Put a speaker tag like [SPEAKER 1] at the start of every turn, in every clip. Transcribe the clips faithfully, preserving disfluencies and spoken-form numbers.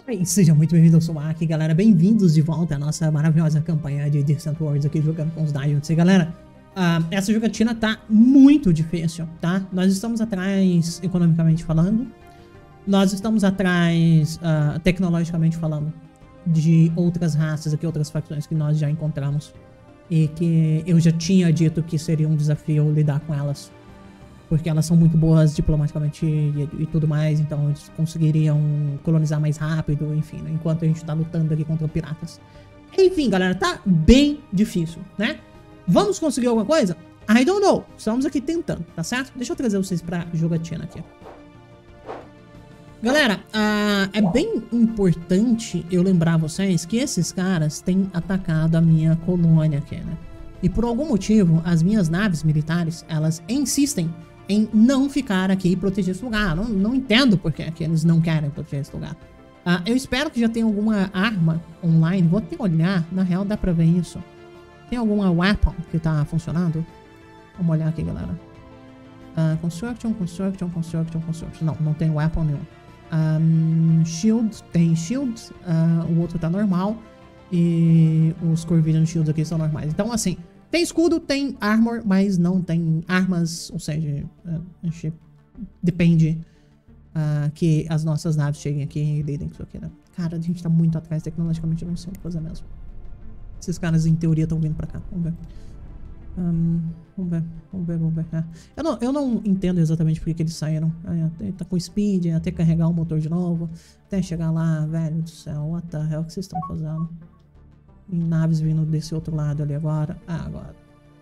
[SPEAKER 1] E seja muito bem-vindo ao Sumac, galera. Bem-vindos de volta à nossa maravilhosa campanha de Distant Worlds aqui jogando com os Dungeons. E galera, uh, essa jogatina tá muito difícil, tá? Nós estamos atrás, economicamente falando. Nós estamos atrás, uh, tecnologicamente falando, de outras raças aqui, outras facções que nós já encontramos. E que eu já tinha dito que seria um desafio lidar com elas. Porque elas são muito boas diplomaticamente e, e tudo mais, então eles conseguiriam colonizar mais rápido, enfim, né, enquanto a gente tá lutando aqui contra piratas. Enfim, galera, tá bem difícil, né? Vamos conseguir alguma coisa? I don't know. Estamos aqui tentando, tá certo? Deixa eu trazer vocês pra jogatina aqui. Galera, uh, é bem importante eu lembrar vocês que esses caras têm atacado a minha colônia aqui, né? E por algum motivo, as minhas naves militares, elas insistem em não ficar aqui e proteger esse lugar. Não, não entendo por que eles não querem proteger esse lugar. Uh, eu espero que já tenha alguma arma online. Vou até olhar. Na real, dá pra ver isso. Tem alguma weapon que tá funcionando? Vamos olhar aqui, galera. Uh, construction, construction, construction, construction. Não, não tem weapon nenhum. Um, shield, tem shield. Uh, o outro tá normal. E os Corvidian Shields aqui são normais. Então, assim... Tem escudo, tem armor, mas não tem armas, ou seja, a gente depende uh, que as nossas naves cheguem aqui e lidem com isso aqui, né? Cara, a gente tá muito atrás tecnologicamente, eu não sei o que fazer mesmo. Esses caras, em teoria, estão vindo pra cá. Vamos ver. Um, vamos ver, vamos ver, vamos ver. Ah, eu, não, eu não entendo exatamente por que eles saíram. Ah, tá com speed, até carregar o motor de novo, até chegar lá, velho do céu, what the hell que vocês estão fazendo? Em naves vindo desse outro lado ali agora. Ah, agora.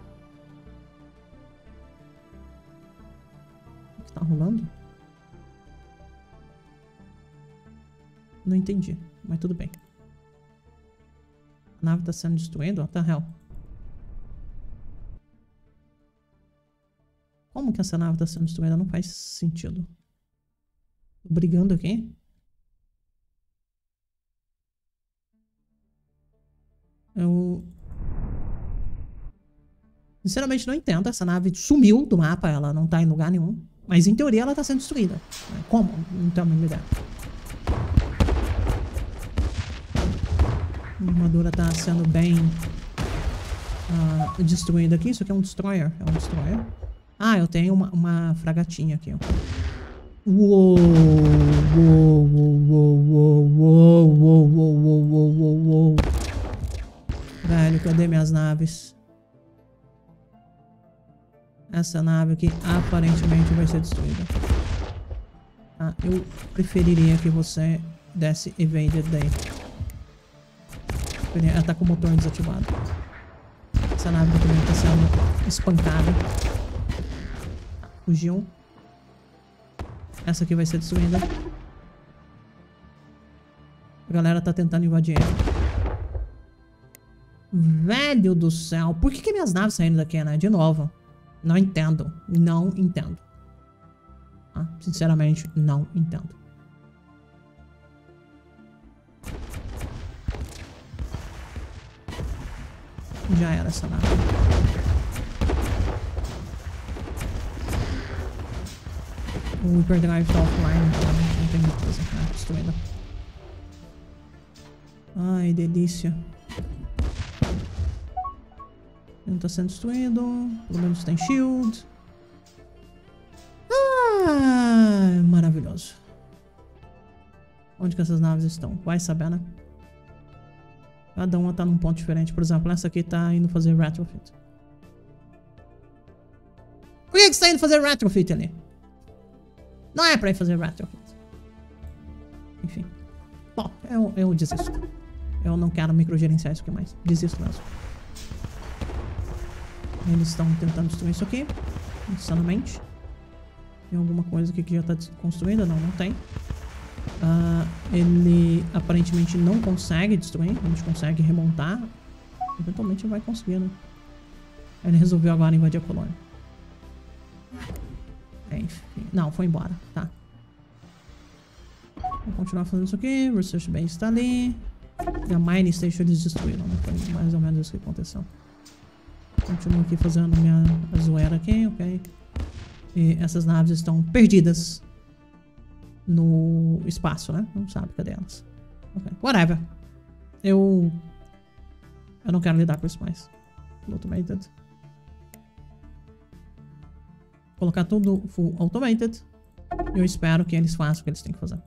[SPEAKER 1] O que tá rolando? Não entendi, mas tudo bem. A nave tá sendo destruída? What the hell? Como que essa nave tá sendo destruída? Não faz sentido. Tô brigando aqui? Eu... Sinceramente não entendo. Essa nave sumiu do mapa. Ela não tá em lugar nenhum. Mas em teoria ela tá sendo destruída. Como? Não tenho a mínima ideia. A armadura tá sendo bem uh, destruída aqui. Isso aqui é um destroyer. É um destroyer. Ah, eu tenho uma, uma fragatinha aqui. Ó. Uou, uou, uou, uou, uou, uou, uou, uou, uou, uou. Velho, cadê minhas naves? Essa nave aqui aparentemente vai ser destruída. Ah, eu preferiria que você desse evaded daí. Ela tá com o motor desativado. Essa nave aqui também tá sendo espancada. Fugiu. Essa aqui vai ser destruída. A galera tá tentando invadir ela. Velho do céu. Por que, que minhas naves saíram daqui, né? De novo. Não entendo. Não entendo. Ah, sinceramente, não entendo. Já era essa nave. O Hyperdrive tá offline, então não tem muita coisa. Ah, destruída. Ai, delícia. Não tá sendo destruído. Pelo menos tem shield. Ah, maravilhoso. Onde que essas naves estão? Vai saber, né? Cada uma tá num ponto diferente. Por exemplo, essa aqui tá indo fazer retrofit. Por que que você tá indo fazer retrofit ali? Não é pra ir fazer retrofit. Enfim. Bom, eu, eu desisto. Eu não quero microgerenciar isso aqui mais. Desisto mesmo. Eles estão tentando destruir isso aqui. Insanamente. Tem alguma coisa aqui que já está construída? Não, não tem. Uh, ele aparentemente não consegue destruir. A gente consegue remontar. Eventualmente vai conseguir, né? Ele resolveu agora invadir a colônia. Enfim. Não, foi embora. Tá. Vou continuar fazendo isso aqui. Research Base está ali. E a Mine Station eles destruíram, né? Foi mais ou menos isso que aconteceu. Continuo aqui fazendo minha zoeira aqui, ok? E essas naves estão perdidas no espaço, né? Não sabe cadê elas. Ok, whatever. Eu... Eu não quero lidar com isso mais. Automated. Colocar tudo full automated. E eu espero que eles façam o que eles têm que fazer.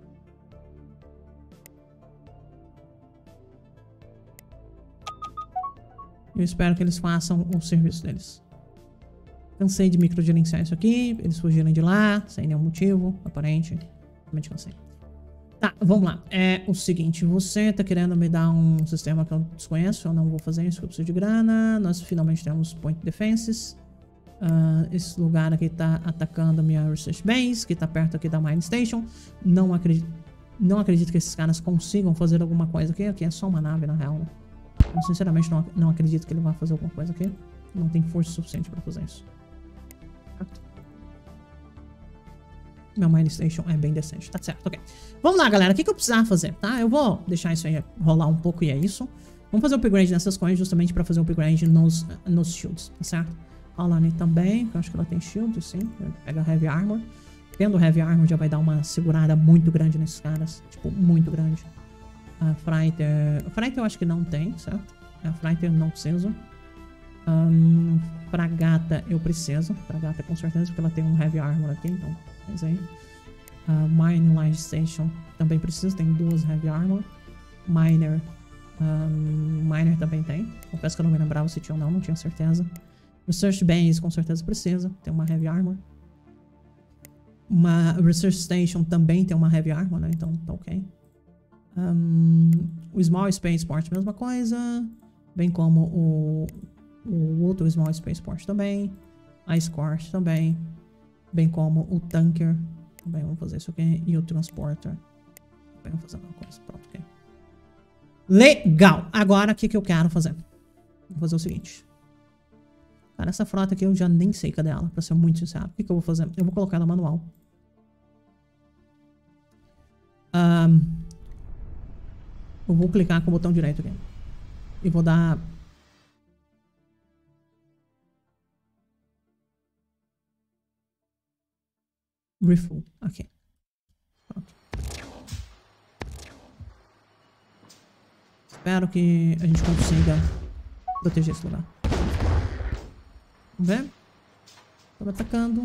[SPEAKER 1] Eu espero que eles façam o serviço deles. Cansei de microgerenciar isso aqui. Eles fugiram de lá, sem nenhum motivo aparente. Realmente cansei. Tá, vamos lá. É o seguinte, você tá querendo me dar um sistema que eu desconheço. Eu não vou fazer isso, porque eu preciso de grana. Nós finalmente temos point defenses. Uh, esse lugar aqui tá atacando a minha research base, que tá perto aqui da mine station. Não acredito, não acredito que esses caras consigam fazer alguma coisa aqui. Aqui é só uma nave, na real, né? Eu sinceramente não, não acredito que ele vai fazer alguma coisa aqui. Não tem força suficiente pra fazer isso. Certo? Meu mine station é bem decente, tá certo, ok. Vamos lá, galera, o que, que eu precisava fazer, tá? Eu vou deixar isso aí rolar um pouco e é isso. Vamos fazer o upgrade nessas coisas justamente pra fazer o upgrade nos, nos shields, tá certo? A Alani também, que eu acho que ela tem shield, sim. Pega Heavy Armor. Tendo Heavy Armor já vai dar uma segurada muito grande nesses caras. Tipo, muito grande. A Fighter... A Fighter eu acho que não tem, certo? A Fighter não precisa. Um, Fragata eu preciso. Fragata com certeza, porque ela tem um Heavy Armor aqui, então... Mas aí. Uh, Mine Line Station também precisa, tem duas Heavy Armor. Miner. Um, Miner também tem. Confesso que eu não me lembrava se tinha ou não, não tinha certeza. Research Base com certeza precisa, tem uma Heavy Armor. Uma Research Station também tem uma Heavy Armor, né? Então tá ok. Um, o Small Spaceport, mesma coisa. Bem como o, o outro Small Spaceport também. A Escort também. Bem como o Tanker. Também vamos fazer isso aqui. E o Transporter. Também vamos fazer uma coisa. Pronto, ok. Legal! Agora o que, que eu quero fazer? Vou fazer o seguinte. Cara, essa frota aqui eu já nem sei cadê ela, pra ser muito sincero. O que, que eu vou fazer? Eu vou colocar ela manual. Um, eu vou clicar com o botão direito aqui. E vou dar... Refuel. Aqui. Pronto. Espero que a gente consiga proteger esse lugar. Vamos ver? Tô atacando.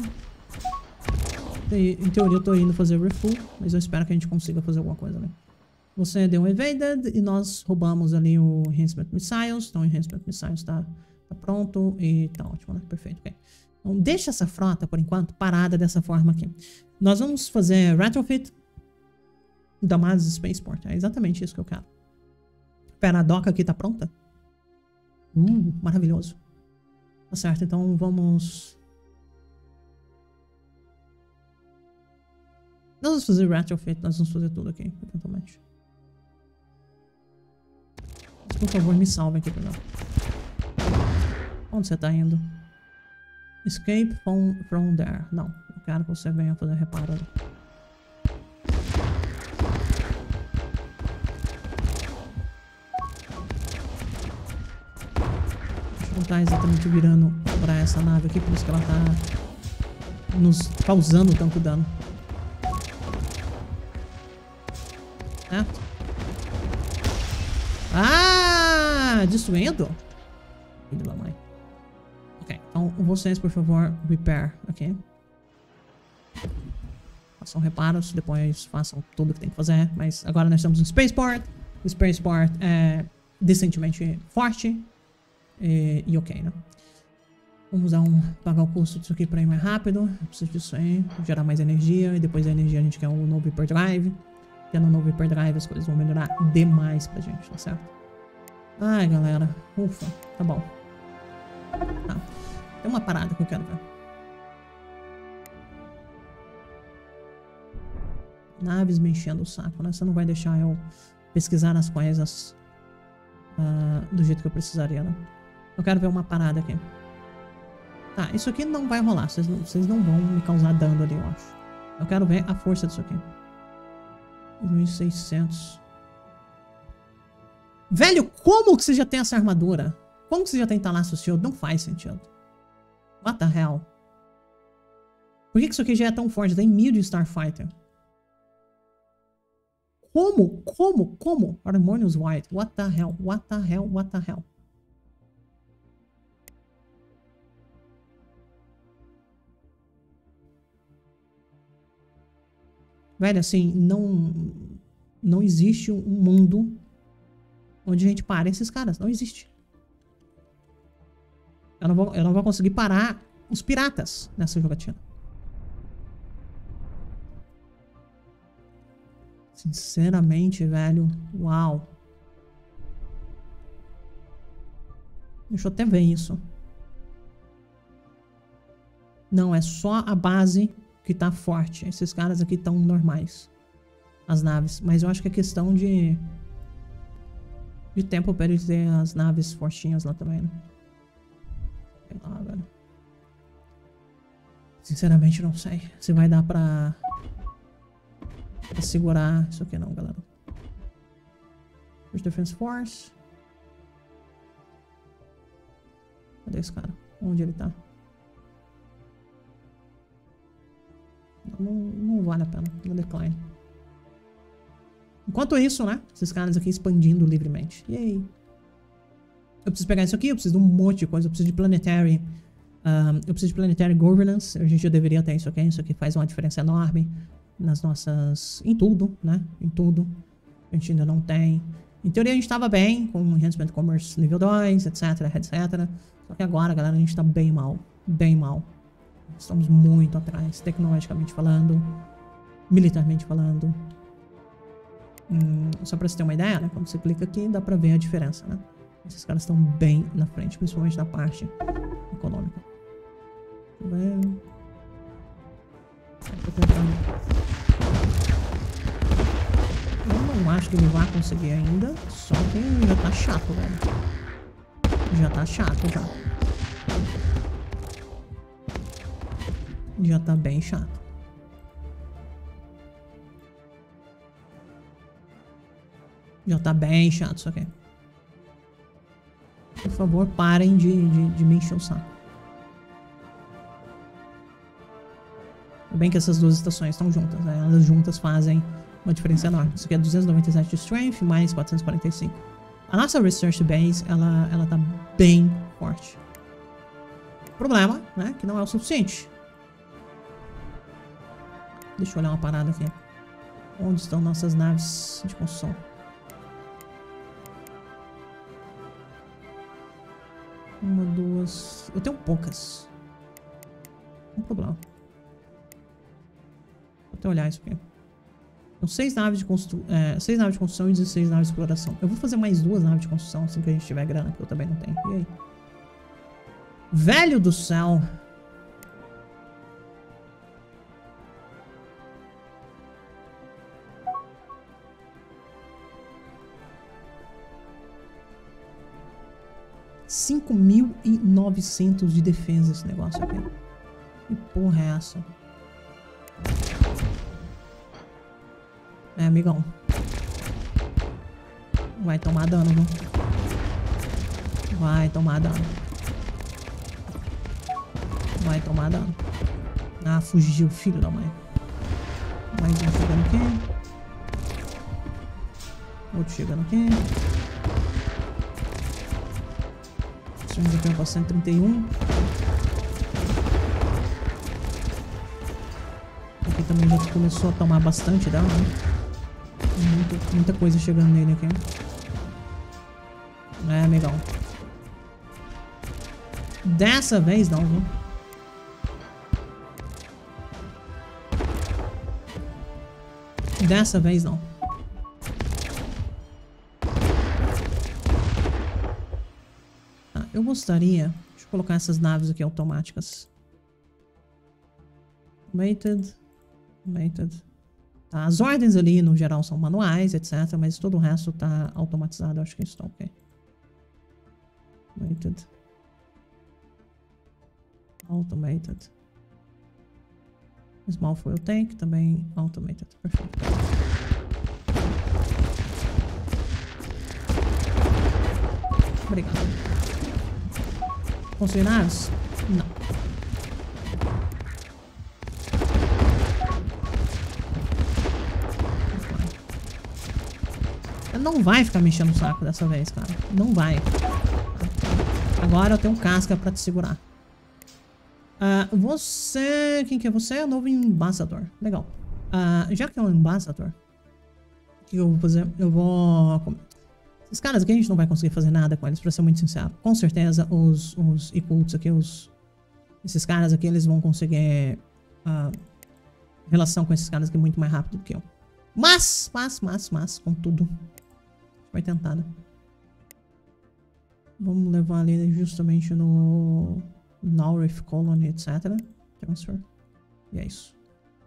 [SPEAKER 1] Em teoria eu tô indo fazer refuel, mas eu espero que a gente consiga fazer alguma coisa, né? Você deu um evaded e nós roubamos ali o Enhancement Missiles. Então o Enhancement Missiles tá, tá pronto e tá ótimo, né? Perfeito, ok. Então deixa essa frota, por enquanto, parada dessa forma aqui. Nós vamos fazer retrofit da Mars Spaceport. É exatamente isso que eu quero. Pera, a doca aqui tá pronta? Hum, maravilhoso. Tá certo, então vamos... Nós vamos fazer retrofit, nós vamos fazer tudo aqui, eventualmente. Mas, por favor, me salve aqui, pessoal. Onde você tá indo? Escape from, from there. Não, eu quero que você venha fazer reparo ali. Não tá exatamente virando pra essa nave aqui, por isso que ela tá nos causando tanto dano. Certo? Ah! Destruindo? Filho da mãe. Ok, então vocês, por favor, repair aqui. Façam reparos, depois façam tudo que tem que fazer. Mas agora nós temos um Spaceport. O Spaceport é decentemente forte. E, e ok, né? Vamos dar um, pagar o custo disso aqui pra ir mais rápido. Eu preciso disso aí, gerar mais energia. E depois da energia a gente quer um novo hyperdrive. Tendo um novo hyperdrive as coisas vão melhorar demais pra gente, tá certo? Ai, galera. Ufa, tá bom. Tá. Tem uma parada que eu quero ver. Naves me enchendo o saco, né? Você não vai deixar eu pesquisar as coisas uh, do jeito que eu precisaria, né? Eu quero ver uma parada aqui. Tá, isso aqui não vai rolar. Vocês não, vocês não vão me causar dano ali, eu acho. Eu quero ver a força disso aqui. dois mil e seiscentos. Velho, como que você já tem essa armadura? Como que você já tem Thalasso Shield? Não faz sentido. What the hell? Por que que isso aqui já é tão forte? Tem mil de Starfighter. Como? Como? Como? Harmonious White. What the hell? What the hell? What the hell? Velho, assim, não... Não existe um mundo onde a gente para esses caras. Não existe. Eu não vou, eu não vou conseguir parar os piratas nessa jogatina. Sinceramente, velho. Uau. Deixa eu até ver isso. Não, é só a base que tá forte. Esses caras aqui estão normais. As naves. Mas eu acho que é questão de... De tempo pra eles terem as naves fortinhas lá também, né? Sei lá, velho. Sinceramente, não sei se vai dar pra... pra segurar isso aqui não, galera. First Defense Force. Cadê esse cara? Onde ele tá? Não, não vale a pena. No decline. Enquanto isso, né? Esses caras aqui expandindo livremente. Yay. Eu preciso pegar isso aqui. Eu preciso de um monte de coisa. Eu preciso de Planetary... Um, eu preciso de Planetary Governance. A gente já deveria ter isso aqui. Isso aqui faz uma diferença enorme nas nossas... Em tudo, né? Em tudo. A gente ainda não tem. Em teoria, a gente tava bem com Enhancement Commerce nível dois, etc, etcétera. Só que agora, galera, a gente tá bem mal. Bem mal. Estamos muito atrás, tecnologicamente falando. Militarmente falando. Hum, só pra você ter uma ideia, né? Quando você clica aqui, dá pra ver a diferença, né? Esses caras estão bem na frente, principalmente na parte econômica. Deixa eu ver. Tô tentando. Eu não acho que ele vai conseguir ainda. Só que já tá chato, velho. Já tá chato, já. Já tá bem chato. Já tá bem chato isso aqui. Por favor, parem de, de, de me encher o saco. É bem que essas duas estações estão juntas, né? Elas juntas fazem uma diferença enorme. Isso aqui é duzentos e noventa e sete de Strength, mais quatrocentos e quarenta e cinco. A nossa Research Base, ela, ela tá bem forte. O problema, né? Que não é o suficiente. Deixa eu olhar uma parada aqui. Onde estão nossas naves de construção? Uma, duas... Eu tenho poucas. Não tem problema. Vou até olhar isso aqui. São seis naves de construção, é, seis naves de construção e dezesseis naves de exploração. Eu vou fazer mais duas naves de construção assim que a gente tiver grana, que eu também não tenho. E aí? Velho do céu! cinco mil e novecentos de defesa esse negócio aqui. Que porra é essa? É, amigão. Vai tomar dano, viu? Vai tomar dano. Vai tomar dano. Ah, fugiu, filho da mãe. Mais um chegando aqui. Outro chegando aqui. Estamos aqui para cento e trinta e um. Aqui também já começou a tomar bastante dano, né? Muita, muita coisa chegando nele aqui. É, amigão. Dessa vez não, viu? Dessa vez não. Ah, eu gostaria... Deixa eu colocar essas naves aqui automáticas. Mated. Mated. Tá, as ordens ali, no geral, são manuais, etcétera. Mas todo o resto tá automatizado. Eu acho que isso tá ok. Automated. Automated. Small Fuel Tank também automated. Perfeito. Obrigado. Construir naves? Não. Não vai ficar mexendo o saco dessa vez, cara. Não vai. Agora eu tenho um casca pra te segurar. Uh, você... Quem que é você? É o novo embaixador. Legal. Uh, já que é um embaixador, o que eu vou fazer? Eu vou... Esses caras aqui a gente não vai conseguir fazer nada com eles, pra ser muito sincero. Com certeza os, os Ikults aqui, os... Esses caras aqui, eles vão conseguir... Uh, relação com esses caras aqui muito mais rápido do que eu. Mas, mas, mas, mas, contudo... Vai tentar, né? Vamos levar ali justamente no... Naurith Colony, etcétera. Transfer. E é isso.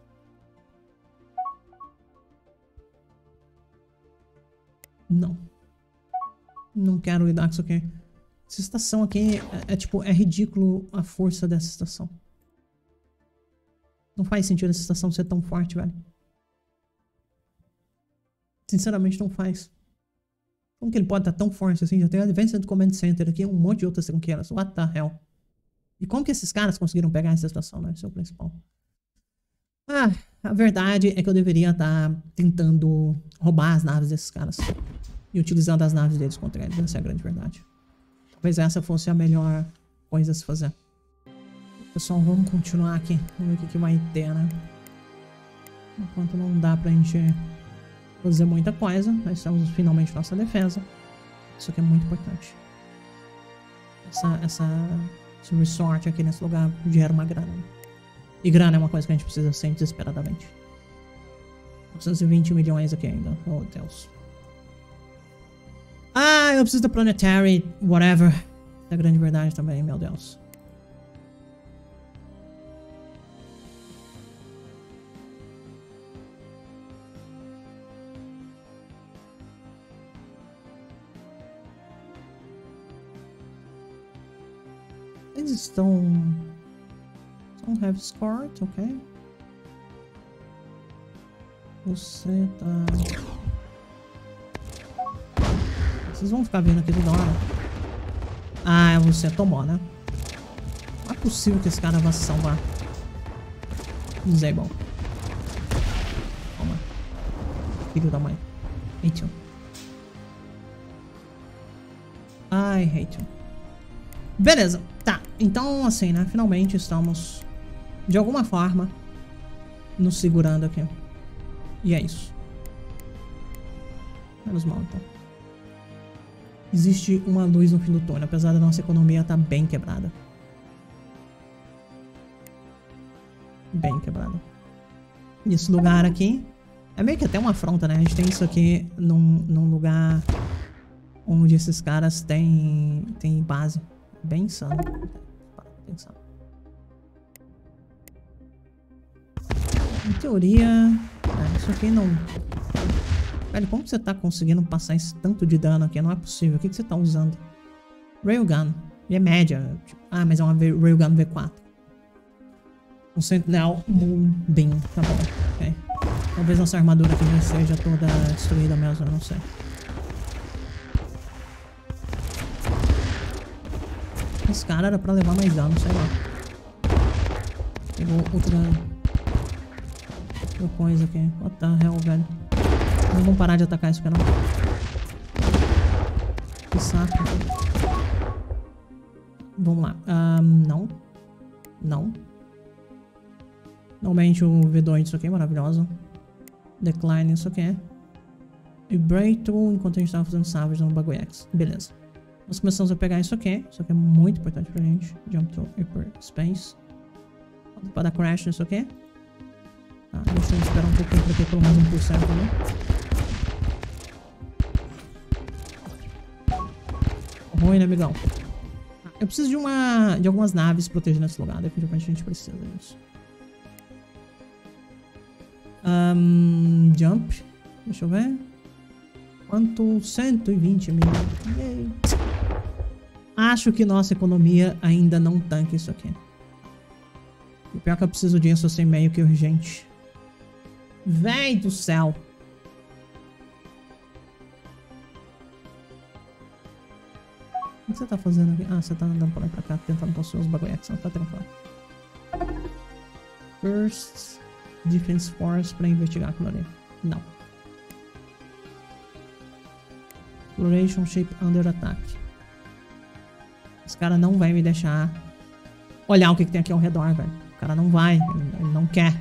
[SPEAKER 1] Não. Não quero lidar com isso aqui. Essa estação aqui é, é tipo, é ridículo a força dessa estação. Não faz sentido essa estação ser tão forte, velho. Sinceramente, não faz. Como que ele pode estar tão forte assim? Já tem a Advanced Command Center aqui, um monte de outras tranqueiras. What the hell? E como que esses caras conseguiram pegar essa estação, né? Esse é o principal. Ah, a verdade é que eu deveria estar tentando roubar as naves desses caras. E utilizando as naves deles contra eles. Essa é a grande verdade. Talvez essa fosse a melhor coisa a se fazer. Pessoal, vamos continuar aqui. Vamos ver o que, que vai ter, né? Enquanto não dá pra gente fazer muita coisa. Nós temos finalmente nossa defesa. Isso aqui é muito importante. Essa... essa... Esse resort aqui nesse lugar gera uma grana. E grana é uma coisa que a gente precisa sempre desesperadamente. novecentos e vinte milhões aqui ainda. Oh, Deus. Ah, eu preciso da Planetary. Whatever. É a grande verdade também, meu Deus. Eles estão... Don't have escort, ok. Você tá... Vocês vão ficar vindo aqui toda hora. Ah, você tomou, né? Não é possível que esse cara vá se salvar. Zebon. Toma. Filho da mãe. Hate you. I hate you. Beleza, tá. Então, assim, né? Finalmente estamos, de alguma forma, nos segurando aqui. E é isso. Menos mal, então. Existe uma luz no fim do túnel, apesar da nossa economia estar bem quebrada. Bem quebrada. E esse lugar aqui é meio que até uma afronta, né? A gente tem isso aqui num, num lugar onde esses caras têm, têm base. Bem insano. Bem insano. Em teoria... É, isso aqui não... Velho, como que você tá conseguindo passar esse tanto de dano aqui? Não é possível. O que, que você tá usando? Railgun. E é média. Tipo, ah, mas é uma Railgun V quatro. Um Sentinel Moonbeam. Tá bom. Ok. Talvez nossa armadura aqui já seja toda destruída mesmo. Eu não sei. Esse cara era pra levar mais dano, sei lá. Pegou outra... outra coisa aqui. What the hell, velho. Não vão parar de atacar isso aqui, não. Que saco. Vamos lá. Um, não. Não. Normalmente o V dois isso aqui é maravilhoso. Decline isso aqui. E Breakthrough enquanto a gente tava fazendo Savage no Bagulho X. Beleza. Nós começamos a pegar isso aqui. Isso aqui é muito importante pra gente. Jump to Hyperspace. Pra dar crash nisso aqui. Tá, deixa eu esperar um pouquinho pra ter pelo menos um por cento, né? Ruim, né, amigão? Ah, eu preciso de uma... de algumas naves protegendo esse lugar. Definitivamente a gente precisa disso. Um, jump. Deixa eu ver. Quanto? cento e vinte mil. Yay. Acho que nossa economia ainda não tanca isso aqui. O pior é que eu preciso disso assim meio que urgente. Véi do céu. O que você tá fazendo aqui? Ah, você tá andando pra lá e pra cá, tentando possuir os bagulhetes. Não tá tranquilo. First Defense Force pra investigar aquilo ali. Não. Exploration ship under attack. Esse cara não vai me deixar olhar o que, que tem aqui ao redor, velho. O cara não vai, ele, ele não quer.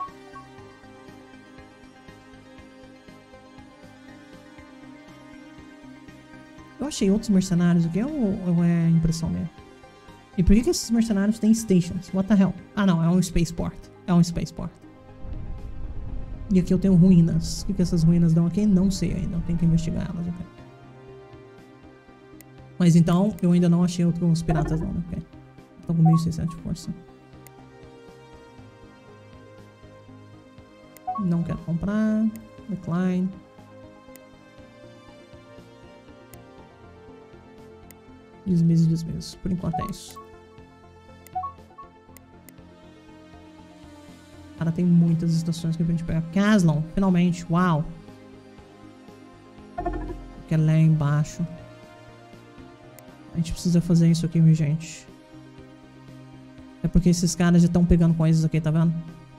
[SPEAKER 1] Eu achei outros mercenários aqui, ou, ou é impressão minha? E por que, que esses mercenários têm stations? What the hell? Ah não, é um spaceport. É um spaceport. E aqui eu tenho ruínas. O que, que essas ruínas dão aqui? Não sei ainda. Eu tenho que investigar elas aqui. Mas então, eu ainda não achei outros piratas não, né? Ok. Estou com mil e seiscentos de força. Não quero comprar. Decline. Dismiss, dismiss. Por enquanto é isso. Cara, tem muitas estações que a gente pegar. Caslon, finalmente. Uau. Que é lá embaixo. A gente precisa fazer isso aqui, minha gente. É porque esses caras já estão pegando coisas aqui, tá vendo?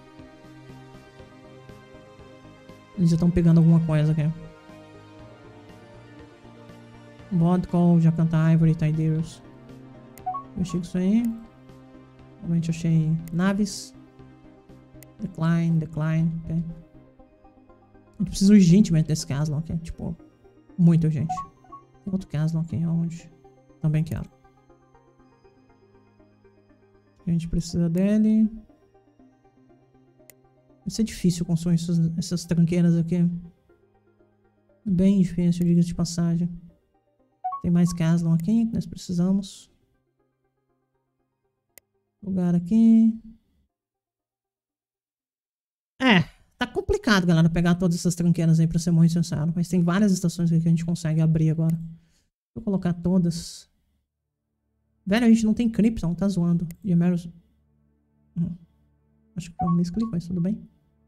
[SPEAKER 1] Eles já estão pegando alguma coisa aqui. Vodka, Jacanta, Ivory, Tideiros. Eu achei isso aí. Realmente achei naves. Decline, decline, ok. A gente precisa urgentemente desse Caslon aqui. Tipo, muito urgente. Tem outro Caslon aqui, aonde? Também quero. A gente precisa dele. Vai ser difícil construir essas, essas tranqueiras aqui. Bem difícil, diga de passagem. Tem mais Caslon aqui que nós precisamos. Lugar aqui. É, tá complicado, galera, pegar todas essas tranqueiras aí, pra ser muito sincero. Mas tem várias estações aqui que a gente consegue abrir agora. Vou colocar todas. Velho, a gente não tem Krypton, tá zoando. E a Meros... Hum. Acho que foi um misclick, mas tudo bem.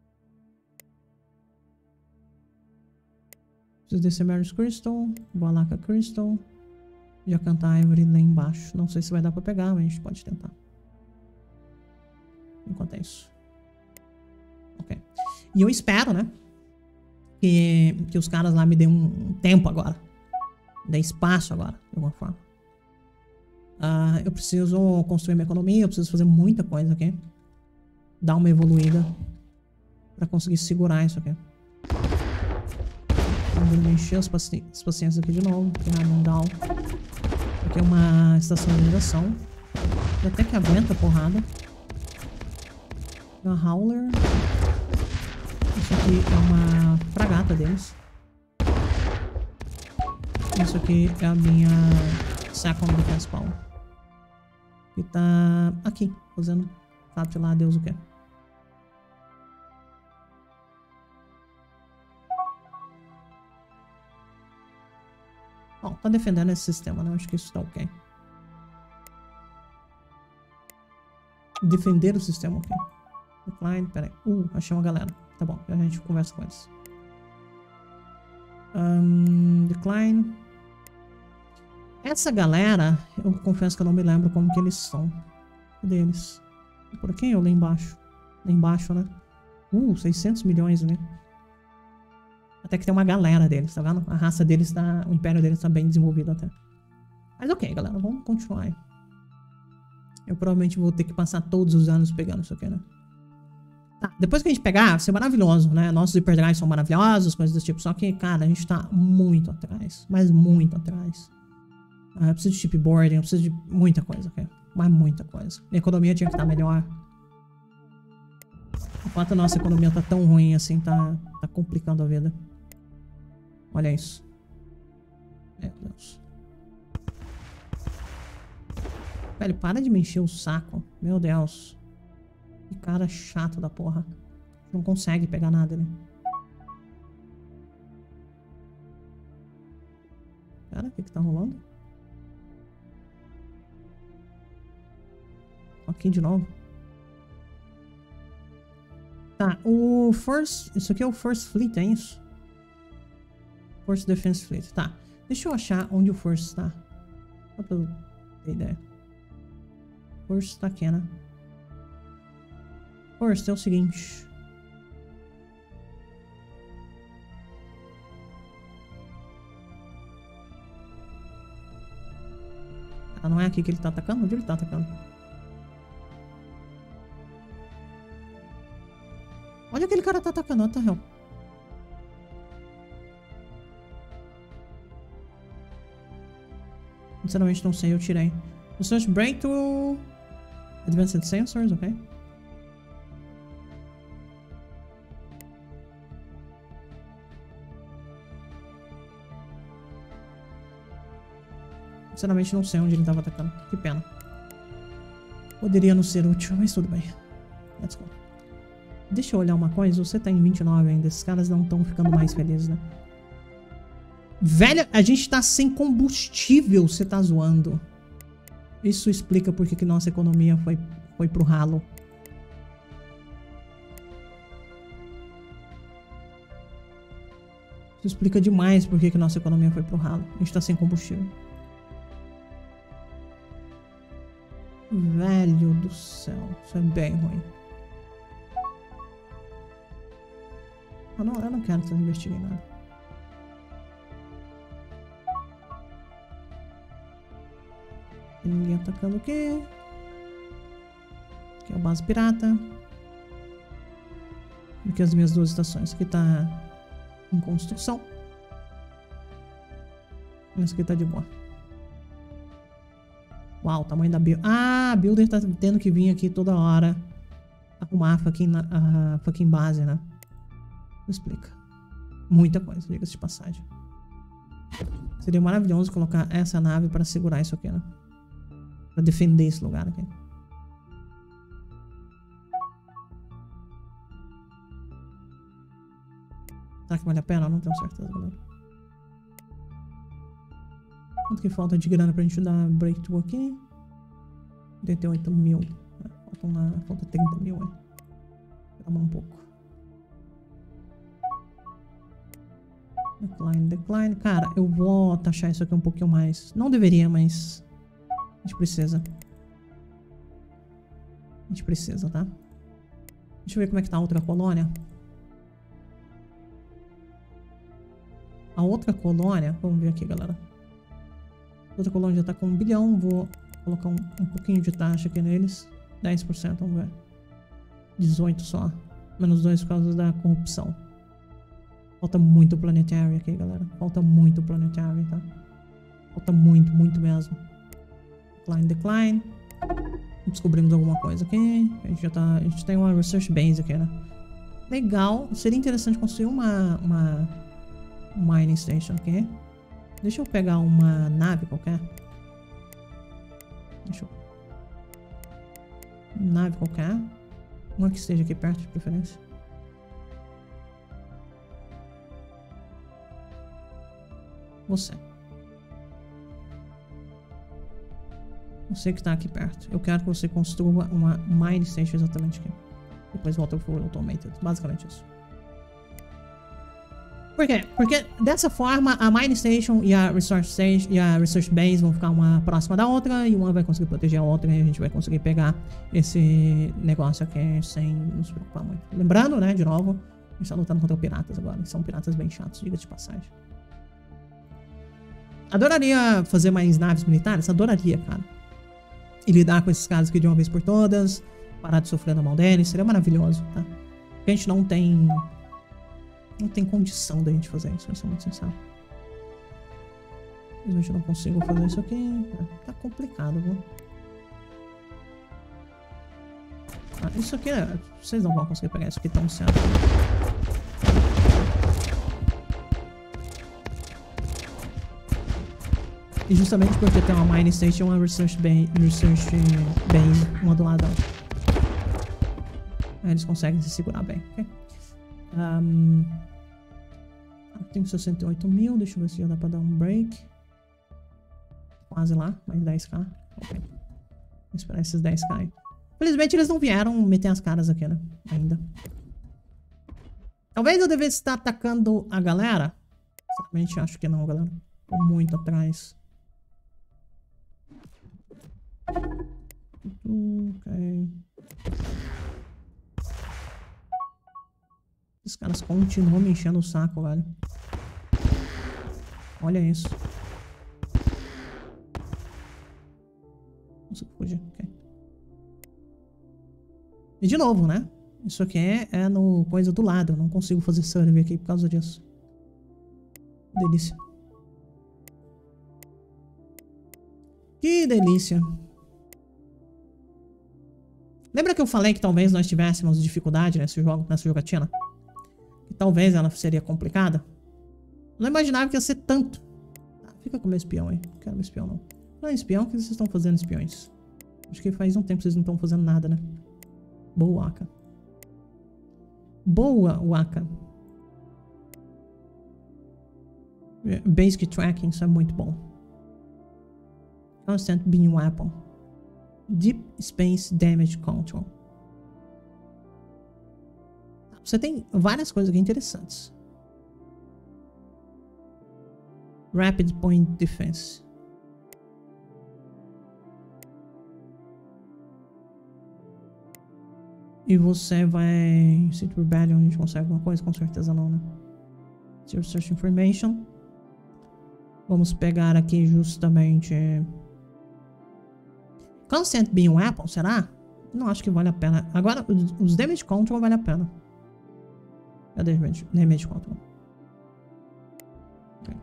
[SPEAKER 1] Preciso descer Mary's Crystal. Valaka Crystal. Já cantar Ivory lá embaixo. Não sei se vai dar pra pegar, mas a gente pode tentar. Enquanto é isso. Ok. E eu espero, né? Que, que os caras lá me dêem um, um tempo agora. Me dêem espaço agora, de alguma forma. Uh, eu preciso construir minha economia. Eu preciso fazer muita coisa aqui. Dar uma evoluída. Pra conseguir segurar isso aqui. Vamos encher as, paci as paciências aqui de novo. Tem down. Aqui é uma estação de mineração. E até que aguenta a porrada. Uma Howler. Isso aqui é uma fragata deles. Isso aqui é a minha Second Defense Power. Que tá aqui, fazendo sabe lá Deus o que. Bom, tá defendendo esse sistema, né? Acho que isso tá ok. Defender o sistema, ok. Decline, peraí. Uh, achei uma galera. Tá bom, a gente conversa com eles. Um, decline. Essa galera, eu confesso que eu não me lembro como que eles são. Cadê eles? Por aqui ou lá embaixo? Lá embaixo, né? Uh, seiscentos milhões, né? Até que tem uma galera deles, tá vendo? A raça deles tá... O império deles tá bem desenvolvido até. Mas ok, galera, vamos continuar aí. Eu provavelmente vou ter que passar todos os anos pegando isso aqui, né? Tá, depois que a gente pegar, vai ser maravilhoso, né? Nossos hyperdrives são maravilhosos, coisas desse tipo. Só que, cara, a gente tá muito atrás. Mas muito atrás. Ah, eu preciso de chipboarding, eu preciso de muita coisa, ok? Mas muita coisa. Minha economia tinha que estar melhor. Enquanto a nossa economia tá tão ruim assim, tá, tá complicando a vida. Olha isso. Meu Deus. Velho, para de me encher o saco. Meu Deus. Que cara chato da porra. Não consegue pegar nada, né? Cara, o que que tá rolando? Aqui de novo. Tá, o First... Isso aqui é o First Fleet, é isso? First Defense Fleet, tá. Deixa eu achar onde o First tá. Só pra eu ter ideia. First tá aqui, né? First é o seguinte. Ah, não é aqui que ele tá atacando? Onde ele tá atacando? Olha aquele cara tá atacando, what the hell? Sinceramente não sei, eu tirei. Research Breakthrough. Advanced Sensors, ok. Sinceramente não sei onde ele tava atacando. Que pena. Poderia não ser útil, mas tudo bem. Let's go. Deixa eu olhar uma coisa. Você tá em vinte e nove ainda. Esses caras não estão ficando mais felizes, né? Velho, a gente tá sem combustível. Você tá zoando. Isso explica por que que nossa economia foi, foi pro ralo. Isso explica demais por que que nossa economia foi pro ralo. A gente tá sem combustível. Velho do céu. Isso é bem ruim. Ah, não, eu não quero estar investindo em nada. Tem ninguém atacando aqui. Aqui é a base pirata. Aqui as minhas duas estações. Aqui tá em construção. Essa aqui tá de boa. Uau, o tamanho da build. Ah, a builder tá tendo que vir aqui toda hora arrumar a fucking, a fucking base, né? Explica. Muita coisa, diga-se de passagem. Seria maravilhoso colocar essa nave para segurar isso aqui, né? Pra defender esse lugar aqui. Será que vale a pena? Eu não tenho certeza, galera. Quanto que falta de grana pra gente dar breakthrough aqui? oitenta e oito mil. Falta, uma, falta trinta mil, hein? Calma um pouco. Decline, decline. Cara, eu vou taxar isso aqui um pouquinho mais. Não deveria, mas a gente precisa. A gente precisa, tá? Deixa eu ver como é que tá a outra colônia. A outra colônia... Vamos ver aqui, galera. A outra colônia já tá com um bilhão. Vou colocar um, um pouquinho de taxa aqui neles. dez por cento, vamos ver. dezoito só. Menos dois por causa da corrupção. Falta muito planetary aqui, galera. Falta muito planetary, tá? Falta muito, muito mesmo. Decline, decline. Descobrimos alguma coisa aqui. A gente já tá... A gente tem uma research base aqui, né? Legal. Seria interessante construir uma... Uma... mining station aqui. Deixa eu pegar uma nave qualquer. Deixa eu... Nave qualquer. Uma que esteja aqui perto, de preferência. Você. Você que tá aqui perto. Eu quero que você construa uma mine station exatamente aqui. Depois volta pro automated. Basicamente isso. Por quê? Porque dessa forma a mine station e a research station e a research base vão ficar uma próxima da outra e uma vai conseguir proteger a outra e a gente vai conseguir pegar esse negócio aqui sem nos preocupar muito. Lembrando, né, de novo, a gente tá lutando contra piratas agora. E são piratas bem chatos, diga de passagem. Adoraria fazer mais naves militares? Adoraria, cara. E lidar com esses caras aqui de uma vez por todas. Parar de sofrer na mão deles. Seria maravilhoso, tá? Porque a gente não tem... Não tem condição da gente fazer isso, pra ser muito sincero. Infelizmente eu não consigo fazer isso aqui. Tá complicado, viu? Ah, isso aqui, é... vocês não vão conseguir pegar isso aqui tão certo. E justamente porque tem uma mining station e uma research base, research base uma do lado da outra. Aí eles conseguem se segurar bem, ok? Um, tem sessenta e oito mil, deixa eu ver se já dá pra dar um break. Quase lá, mais dez k. Ok. Vou esperar esses dez k aí. Felizmente eles não vieram meter as caras aqui, né? Ainda. Talvez eu devesse estar atacando a galera. Sinceramente acho que não, galera. Tô muito atrás. Ok. Os caras continuam me enchendo o saco, velho. Olha isso. E de novo, né? Isso aqui é, é no coisa do lado. Eu não consigo fazer survey aqui por causa disso. Delícia. Que delícia. Lembra que eu falei que talvez nós tivéssemos dificuldade nesse jogo, nessa jogatina? Que talvez ela seria complicada? Eu não imaginava que ia ser tanto. Ah, fica com o meu espião aí. Não quero meu espião, não. Não é espião, o que vocês estão fazendo, espiões? Acho que faz um tempo que vocês não estão fazendo nada, né? Boa, Waka. Boa, Waka. Basic tracking, isso é muito bom. Constant beam weapon. Deep Space Damage Control. Você tem várias coisas aqui interessantes. Rapid Point Defense. E você vai... City Rebellion, a gente consegue alguma coisa? Com certeza não, né? Zero Search Information. Vamos pegar aqui justamente... Constant Beam Weapon, será? Não acho que vale a pena. Agora, os Damage Control vale a pena. Cadê o Damage, damage Control? Okay.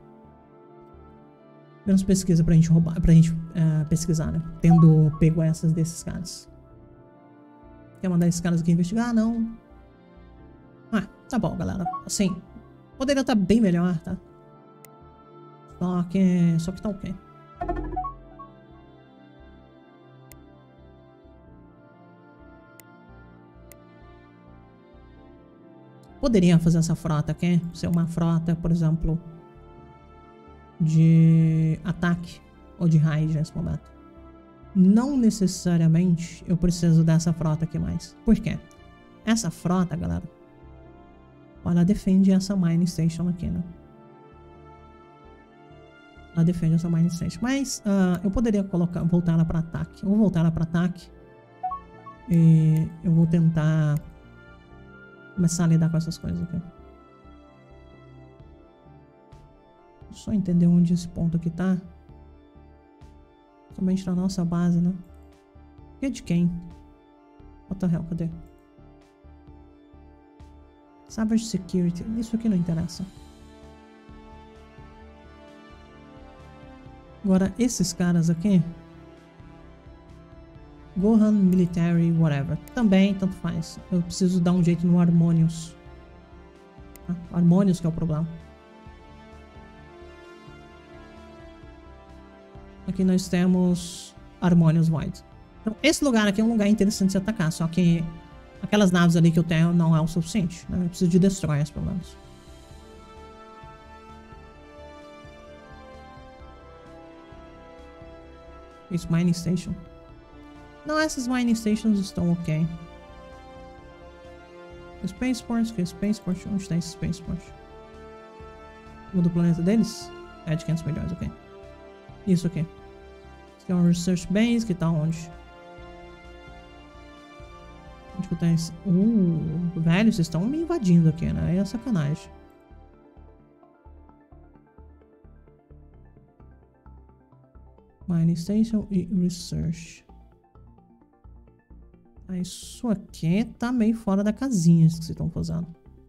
[SPEAKER 1] Menos pesquisa pra gente roubar, pra gente uh, pesquisar, né? Tendo pego essas desses caras. Quer mandar esses caras aqui investigar? Não. Ah, tá bom, galera. Assim, poderia estar bem melhor, tá? Só que... Só que tá ok. Poderia fazer essa frota aqui, ser uma frota, por exemplo, de ataque ou de raid nesse momento. Não necessariamente eu preciso dessa frota aqui mais. Por quê? Essa frota, galera, ela defende essa mine station aqui, né? Ela defende essa mine station. Mas uh, eu poderia colocar, voltar ela para ataque. Eu vou voltar ela para ataque. E eu vou tentar começar a lidar com essas coisas aqui. Só entender onde esse ponto aqui tá. Somente na nossa base, né? E é de quem? What the hell, cadê? Savage Security. Isso aqui não interessa. Agora, esses caras aqui... Gohan, Military, whatever. Também, tanto faz. Eu preciso dar um jeito no Harmonious. Ah, Harmonious que é o problema. Aqui nós temos Harmonious Void. Então, esse lugar aqui é um lugar interessante de se atacar. Só que aquelas naves ali que eu tenho não é o suficiente, né? Eu preciso de destroyers, pelo menos. Isso, Mining Station. Não, essas mining stations estão ok. Spaceport, que é Spaceport? Onde está esse Spaceport? O do planeta deles? É de quinhentos milhões, ok. Isso aqui. Esse aqui é um Research Base, que tá onde? Onde que tá esse? Uh, velho, vocês estão me invadindo aqui, né? Aí é sacanagem. Mining Station e Research. Isso aqui tá meio fora da casinha isso que vocês estão fazendo.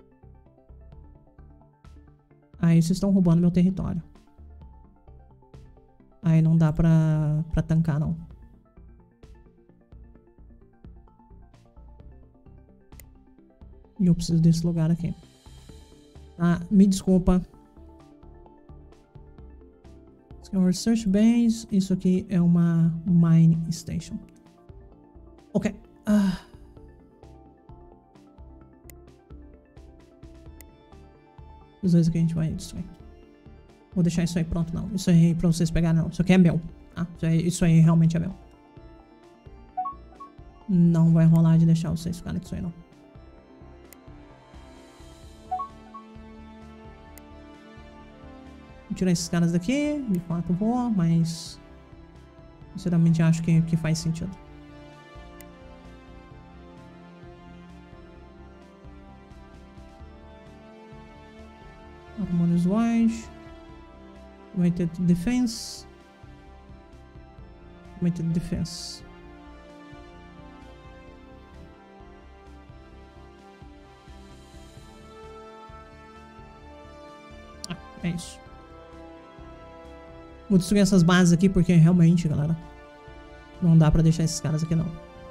[SPEAKER 1] Aí vocês estão roubando meu território. Aí não dá pra, pra tancar, não. E eu preciso desse lugar aqui. Ah, me desculpa. Isso aqui é um Research Base. Isso aqui é uma Mine Station. Ok. Ah. Os dois aqui a gente vai destruir. Vou deixar isso aí pronto, não. Isso aí pra vocês pegarem, não. Isso aqui é meu. Ah, isso aí, isso aí realmente é meu. Não vai rolar de deixar vocês ficarem disso aí, não. Vou tirar esses caras daqui. De fato vou, mas... sinceramente acho que, que faz sentido. Harmonious Wide. Weighted Defense. Weighted Defense. É isso. Vou destruir essas bases aqui porque realmente, galera, não dá pra deixar esses caras aqui não.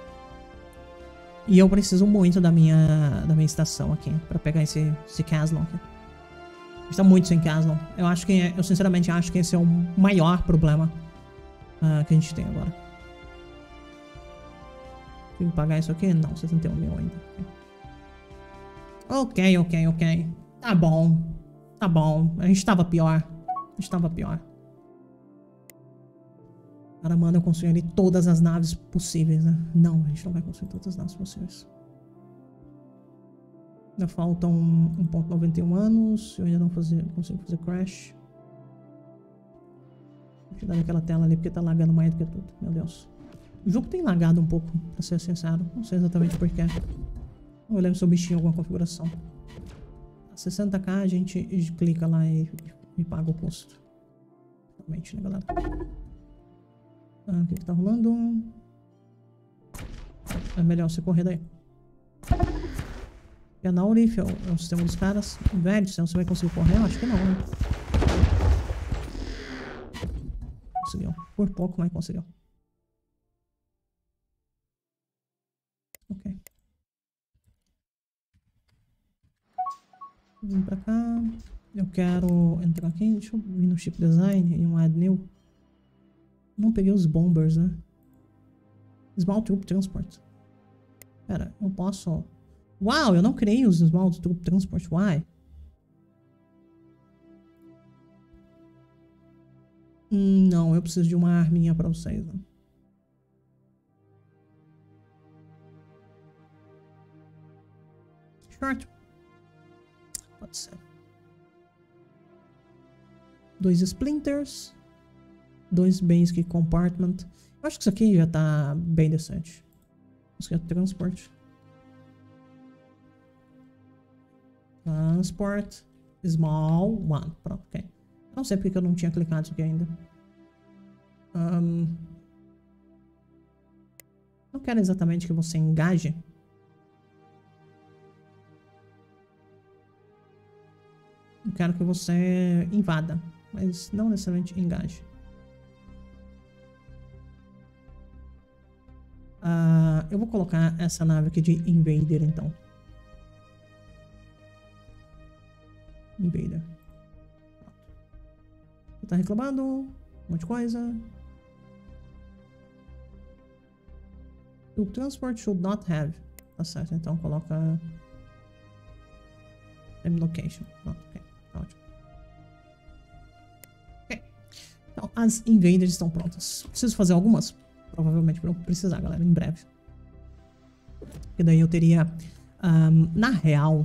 [SPEAKER 1] E eu preciso muito da minha, da minha estação aqui pra pegar esse, esse Caslon aqui. A gente tá muito sem Caslon. Eu acho que, eu sinceramente acho que esse é o maior problema uh, que a gente tem agora. Tem que pagar isso aqui? Não, sessenta e um mil ainda. Ok, ok, ok. Tá bom. Tá bom. A gente tava pior. A gente tava pior. Cara, mano, eu construí ali todas as naves possíveis, né? Não, a gente não vai construir todas as naves possíveis. Ainda faltam um ponto noventa e um anos. Eu ainda não fazer, consigo fazer crash. Vou tirar daquela tela ali porque tá lagando mais do que tudo. Meu Deus. O jogo tem lagado um pouco, pra ser sincero. Não sei exatamente porquê. Eu lembro se eu mexi em alguma configuração. A sessenta K a gente clica lá e, e paga o custo. Realmente, né, galera? Ah, o que que tá rolando? É melhor você correr daí. E a Naurif é, é o sistema dos caras. Velho, você vai conseguir correr? Eu acho que não, né? Conseguiu. Por pouco, mas conseguiu. Ok. Vim pra cá. Eu quero entrar aqui. Deixa eu vir no Ship Design e um Add New. Não peguei os Bombers, né? Small Troop Transport. Pera, eu posso... Uau, eu não criei os Small Troop Transport. Why? Hum, não, eu preciso de uma arminha pra vocês, né? Short. Pode ser. Dois Splinters. Dois Basic Compartment. Eu acho que isso aqui já tá bem decente. Isso aqui é Transport. Transport. Small One. Pronto, ok. Eu não sei porque eu não tinha clicado isso aqui ainda. Um, não quero exatamente que você engaje. Eu quero que você invada, mas não necessariamente engaje. Uh, eu vou colocar essa nave aqui de Invader, então. Invader. Você tá reclamando? Um monte de coisa. O transport should not have. Tá certo, então coloca... Same location. Pronto, ok. Tá ótimo. Ok. Então, as Invaders estão prontas. Preciso fazer algumas? Provavelmente vou precisar, galera, em breve. Porque daí eu teria... Um, na real...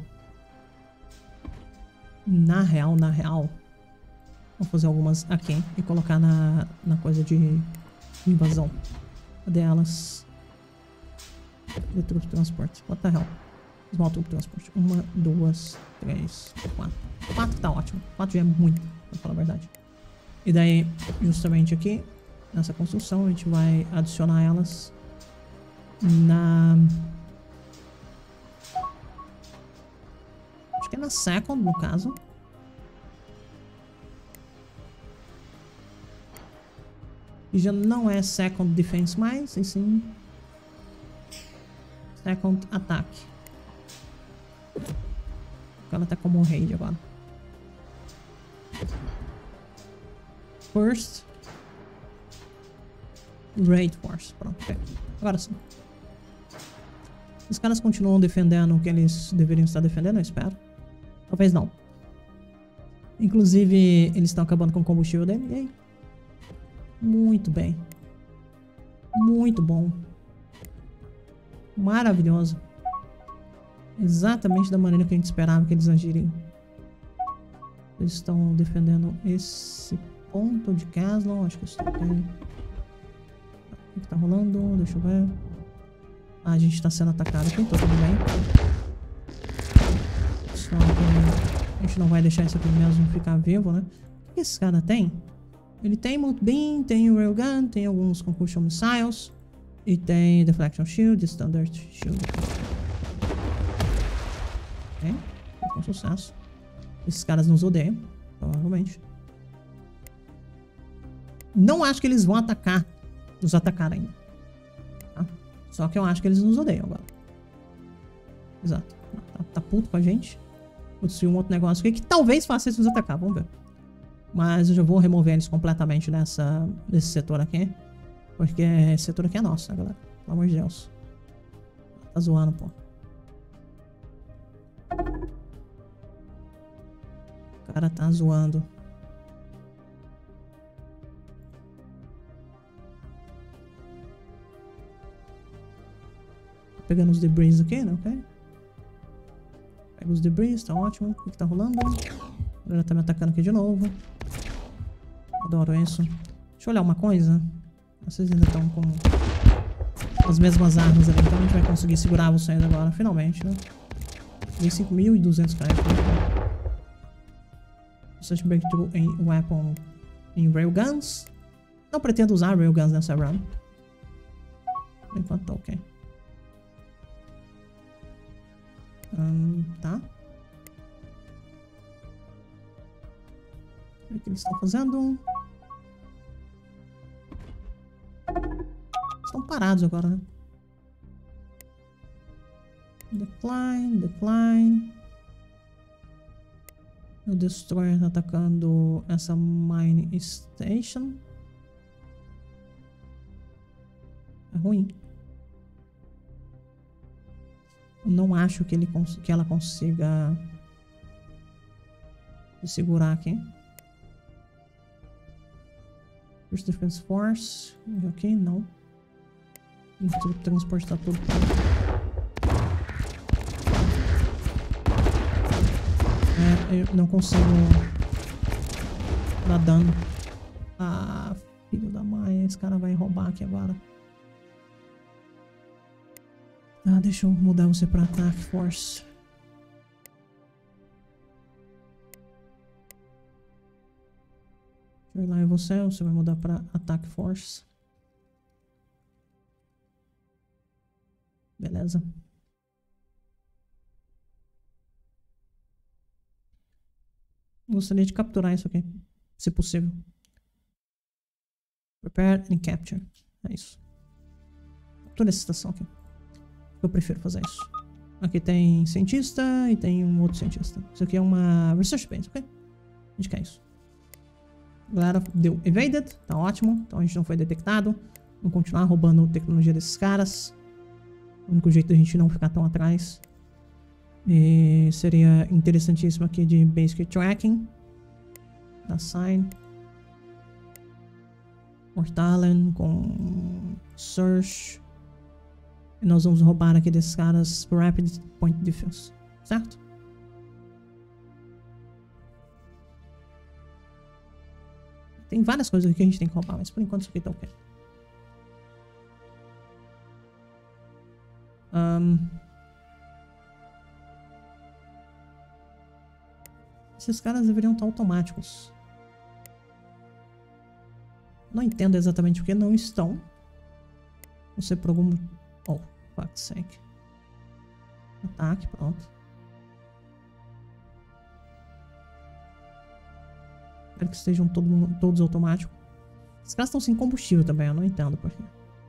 [SPEAKER 1] Na real, na real... Vou fazer algumas aqui e colocar na, na coisa de invasão. Cadê elas? The Troop Transport. What the hell? Small Troop Transport. Uma, duas, três, quatro. Quatro tá ótimo. Quatro já é muito, pra falar a verdade. E daí, justamente aqui, nessa construção, a gente vai adicionar elas na... Acho que é na second, no caso. E já não é second defense mais, e sim second attack. Ela tá como um raid agora. First raid force. Pronto, ok. Agora sim. Os caras continuam defendendo o que eles deveriam estar defendendo, eu espero. Talvez não. Inclusive, eles estão acabando com o combustível dele. E aí? Muito bem. Muito bom. Maravilhoso. Exatamente da maneira que a gente esperava que eles agiriam. Eles estão defendendo esse ponto de Caslon. Acho que isso tá bem. O que tá rolando? Deixa eu ver. Ah, a gente tá sendo atacado aqui, então tudo bem. Só que a gente não vai deixar isso aqui mesmo ficar vivo, né? O que esse cara tem? Ele tem Multi-Beam, tem o Railgun, tem alguns Concussion Missiles. E tem Deflection Shield, Standard Shield. Ok, com sucesso. Esses caras nos odeiam. Provavelmente. Não acho que eles vão atacar. Nos atacar ainda. Tá? Só que eu acho que eles nos odeiam agora. Exato. Tá, tá puto com a gente. Aconteceu um outro negócio aqui que talvez faça eles nos atacar. Vamos ver. Mas eu já vou remover eles completamente dessa, desse setor aqui. Porque esse setor aqui é nosso, né, galera? Pelo amor de Deus. Tá zoando, pô. O cara tá zoando. Tô pegando os debris aqui, né? Ok. Pega os debris, tá ótimo. O que tá rolando? A galera tá me atacando aqui de novo. Adoro isso. Deixa eu olhar uma coisa. Vocês ainda estão com as mesmas armas ali, então a gente vai conseguir segurar vocês agora, finalmente, né? vinte e cinco mil e duzentos créditos. Search breakthrough em weapon em railguns. Não pretendo usar railguns nessa run. Por enquanto tá ok. Um, tá. O que eles estão fazendo? Estão parados agora, né? Decline, decline. O Destroyer tá atacando essa mine station. É ruim. Eu não acho que, ele que ela consiga segurar aqui. First Defense Force. Ok, não. Tem que transportar tudo. É, eu não consigo dar dano. Ah, filho da mãe. Esse cara vai roubar aqui agora. Ah, deixa eu mudar você pra Attack Force. Deixa eu ir lá em você. Você vai mudar pra Attack Force. Beleza. Gostaria de capturar isso aqui, se possível. Prepare and capture. É isso. Captura essa estação aqui. Eu prefiro fazer isso. Aqui tem cientista e tem um outro cientista. Isso aqui é uma research base, ok? A gente quer isso. A galera deu evaded, tá ótimo. Então a gente não foi detectado. Vamos continuar roubando a tecnologia desses caras. O único jeito da gente não ficar tão atrás. E seria interessantíssimo aqui de basic tracking. Da sign. Mortalen com search. E nós vamos roubar aqui desses caras rapid point defense. Certo? Tem várias coisas aqui que a gente tem que roubar, mas por enquanto isso aqui tá ok. Um, esses caras deveriam estar automáticos. Não entendo exatamente porque não estão. Não sei por algum... Oh, fuck's sake. Ataque, pronto. Espero que estejam todo mundo, todos automáticos. Esses caras estão sem combustível também, eu não entendo por quê.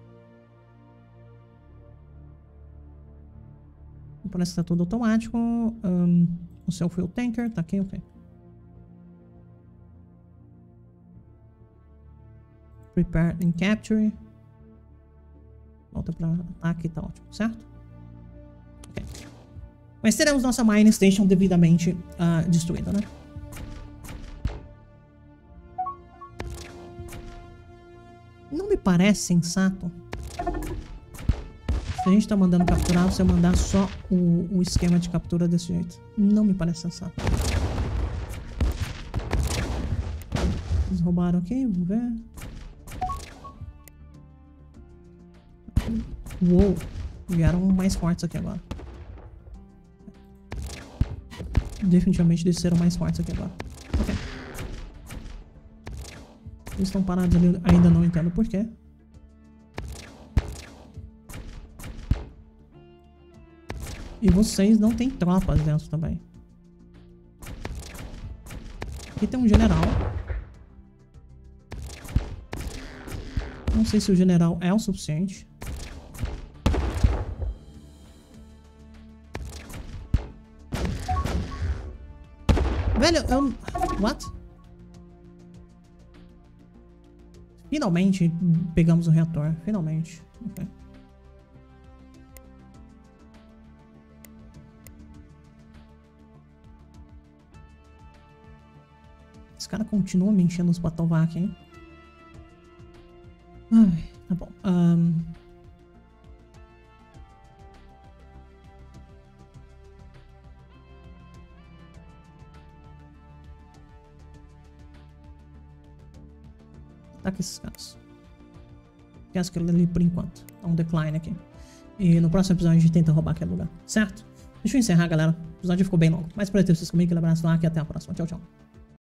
[SPEAKER 1] Parece que tá tudo automático. Um, o seu fuel tanker tá aqui, ok. Prepare and capture. Volta pra ataque, tá ótimo, certo? Ok. Mas teremos nossa mine station devidamente uh, destruída, né? Não me parece sensato. Se a gente tá mandando capturar, você mandar só o, o esquema de captura desse jeito. Não me parece sensato. Eles roubaram aqui, vamos ver. Uou! Vieram mais fortes aqui agora. Definitivamente desceram mais fortes aqui agora. Ok. Eles estão parados ali, ainda não entendo porquê. E vocês não têm tropas dentro também. Aqui tem um general. Não sei se o general é o suficiente. Velho, eu... What? Finalmente pegamos o reator. Finalmente. Ok. Esse cara continua me enchendo os Batovac, hein? Ai, tá bom. Um... Ataca esses caras. Esquece aquilo ali por enquanto. Dá um decline aqui. E no próximo episódio a gente tenta roubar aquele lugar. Certo? Deixa eu encerrar, galera. O episódio ficou bem longo. Mas por aí, vocês comigo. Aquele abraço lá e até a próxima. Tchau, tchau.